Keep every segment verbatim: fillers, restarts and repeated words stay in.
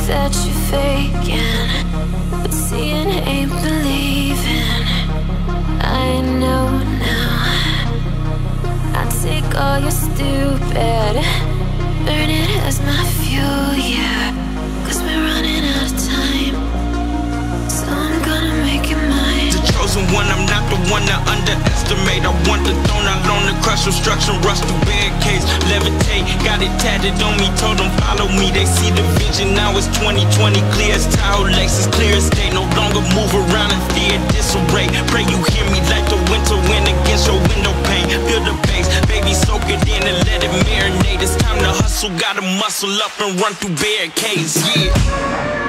that you're faking, but seeing ain't believing. I know now. I take all your stupid, burn it as my fuel, yeah. Cause we're running out of time, so I'm gonna make it mine. The chosen one, I'm not the one to underestimate. I want the throne, I loan the crush, obstruction, rush through barricades, levitate. Got it tatted on me, told them follow me. They see the vision, now it's twenty twenty, clear as tile, Lexus, clear as day. No longer move around in fear, disarray. Pray you hear me like the winter wind against your window pane. Feel the bass, baby, soak it in and let it marinate. It's time to hustle, gotta muscle up and run through barricades, yeah.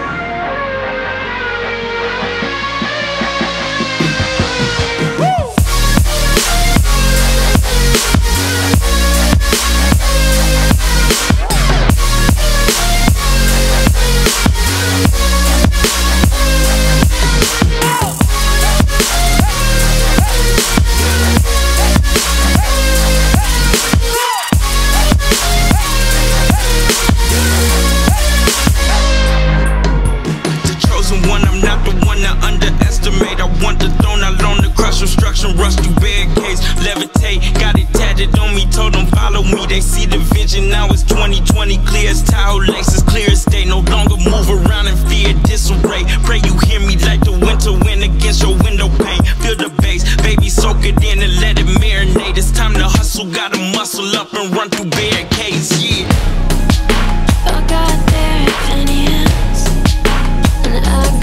Rush through barricades, levitate. Got it tatted on me, told them follow me. They see the vision, now it's twenty twenty, clear as tile, Lexus, clear as day. No longer move around in fear, disarray. Pray you hear me like the winter wind against your window pane. Feel the bass, baby, soak it in and let it marinate. It's time to hustle, gotta muscle up and run through barricades, yeah. I got their opinions, and I